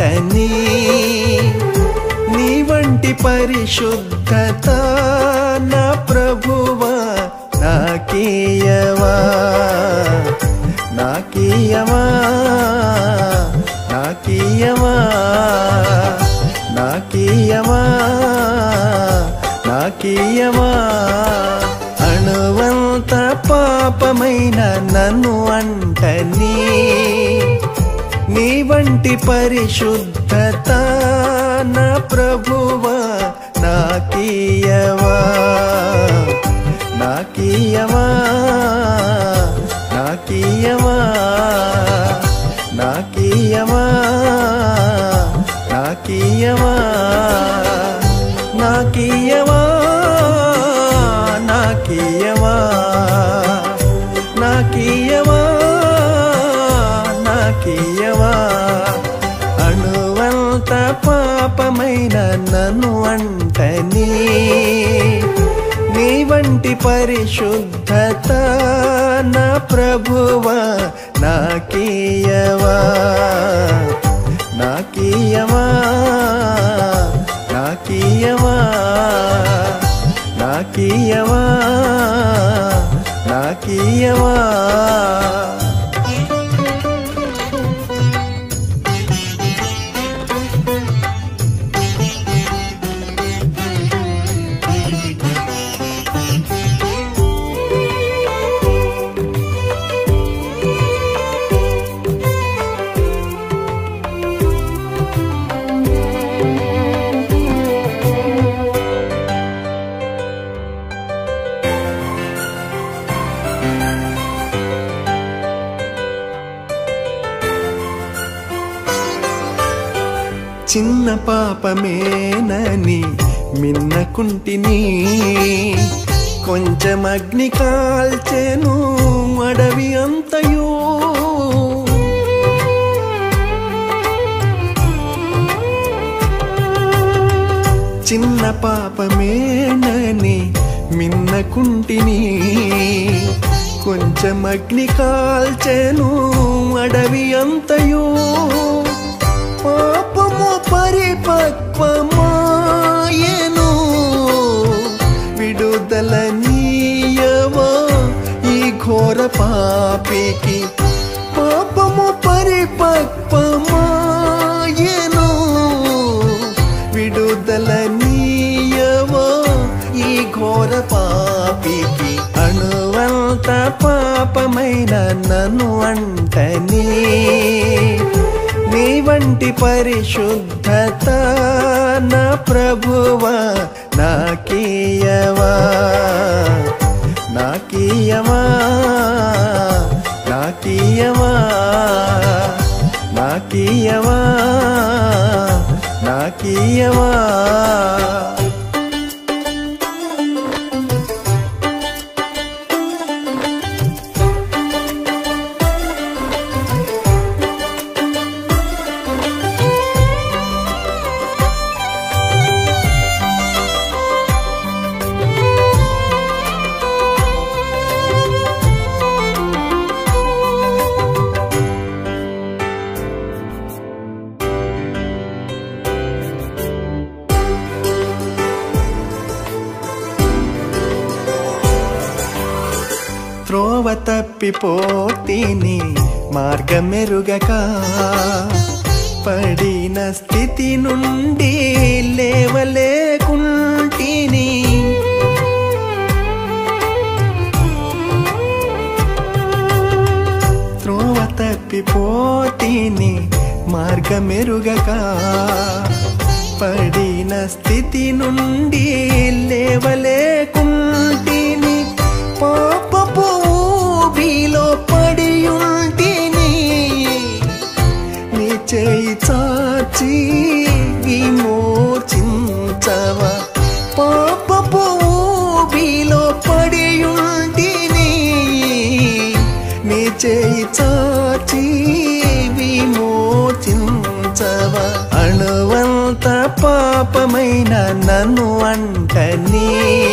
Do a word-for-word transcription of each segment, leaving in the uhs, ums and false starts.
అంటని నీ వంటి పరిశుద్ధత నా ప్రభువా నాకీయవా నాకీయవా నాకీయవా నాకీయవా నాకీయవా అణువంత పాపమైన నన్ను అంటని నీ వంటి పరిశుద్ధత నా ప్రభువా నాకీయవా నాకీయవా నాకీయవా నాకీయవా నాకీయవా నాకీయవా నాకీయవా నాకీయవా నాకీయవా అణువంత పాపమైన నన్ను అంటని నీ వంటి పరిశుద్ధత నా ప్రభువా నాకీయవా నాకీయవా నాకీయవా నాకీయవా నాకీయవా చిన్న పాపమేనని మిన్నకుంటిని కొంచెం అగ్ని కాల్చెను అడవి అంతయు చిన్న పాపమేనని మిన్నకుంటిని కొంచెం అగ్ని కాల్చెను అడవి అంతయు పాపము పరిపక్వమాయెను విడుదల నీయవా ఈ ఘోర పాపికి పాపము పరిపక్వమాయెను విడుదల నీయవా ఈ ఘోర పాపికి అణువంత పాపమైన నన్ను అంటని నీ వంటి పరిశుద్ధత నా ప్రభువా నాకీయవా నాకీయవా నాకీయవా నాకీయవా నాకీయవా త్రోవ తప్పిపోతిని మార్గమెరుగక పడిన స్థితి నుండి లేవలేకుంటిని త్రోవ తప్పిపోతిని మార్గమెరుగక పడిన స్థితి నుండి లేవలేకుంటిని పాపపు ఊబిలో పడియుంటిని నీ చేయి చాచి విమోచించవా పాపపు ఊబిలో పడియుంటిని నీ చేయి చాచి విమోచించవా అణువంత పాపమైన నన్ను అంటని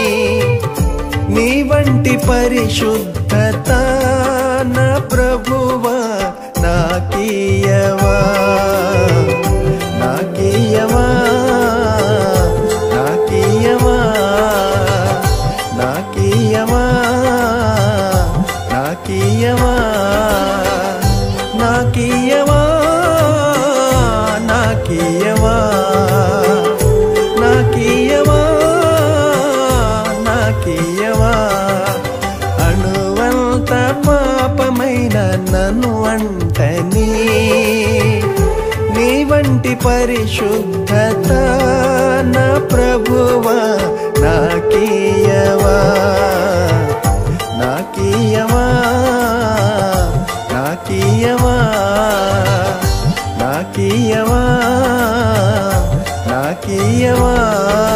నీ వంటి పరిశుద్ధత నా ప్రభువా నాకీయవా నాకీయవా నాకీయవా నాకీయవా అణువంత పాపమైన నన్ను అంటని నీ వంటి పరిశుద్ధత నా ప్రభువా నాకీయవా నాకీయవా నాకీయవా నాకీయవా నాకీయవా